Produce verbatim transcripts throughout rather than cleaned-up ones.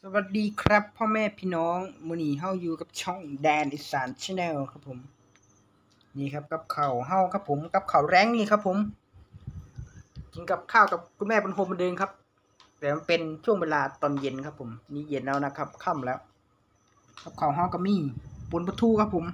วัสดีครับพ่อแม่พี่น้องมื้อนี้เฮาอยู่กับช่องแดนอีสาน Channel ครับผมนี่ครับกับข้าวเฮาครับผมกับข้าวแรงนี่ครับผมกินกับข้าวกับคุณแม่บนโฮมบันเดิงครับแต่มันเป็นช่วงเวลาตอนเย็นครับผมนี่เย็นแล้วนะครับค่ำแล้วกับข้าวเฮาก็มีปนปลาทูครับผม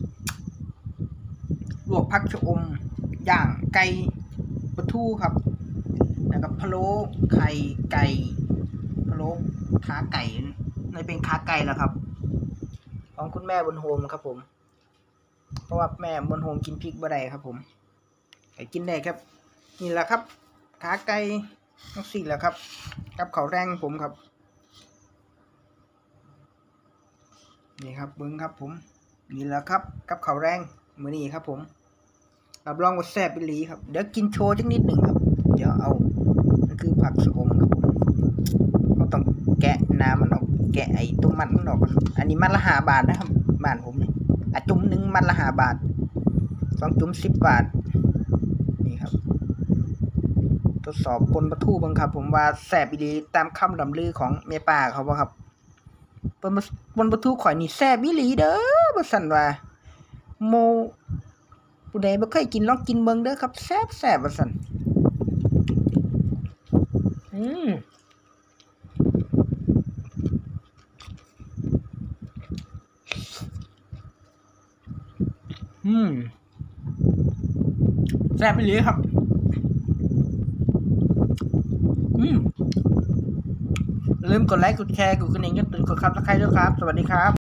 ลวกผักชะอมย่างไก่ปลาทูครับแล้วก็พะโล้ไข่ไก่พะโล้ขาไก่ในเป็นขาไก่แล้วครับของคุณแม่บนโฮมครับผมเพราะว่าแม่บนโฮมกินพริกบ่ได้ครับผมไก่กินได้ครับนี่แหละครับขาไก่ทั้งสี่แหละครับกับข้าวแรงผมครับนี่ครับเบิ้งครับผมนี่แหละครับกับข้าวแรงมื้อนี้ครับผมรับรองว่าแซ่บอีหลีครับเดี๋ยวกินโชว์จักนิดหนึ่งครับเดี๋ยวเอานั่นคือผักชะอมครับผมเราต้องแกะน้ำมันออกแกะไอ้ตรงมันมันออกก่อนอันนี้มันละห้าบาทนะครับบ้านผมนี่อ่ะจุ่มหนึ่งมันละห้าบาทสองจุ่มสิบบาทนี่ครับทดสอบปนปลาทูบังครับผมว่าแซ่บอีหลีตามคำลำลือของแม่ป้าเขาบ่ครับปนปนปลาทูข่อยนี่แซ่บอีหลีเด้อบ่ซั่นว่าโมผู้ใดบ่เคยกินลองกินเบิ่งเด้อครับแซ่บแซ่บว่าซั่นอืมอืมแซ่บอีหลีครับอืมอย่าลืมกดไลค์กดแชร์กดกระดิ่งกดติดกดซับสไครบ์ด้วยครับสวัสดีครับ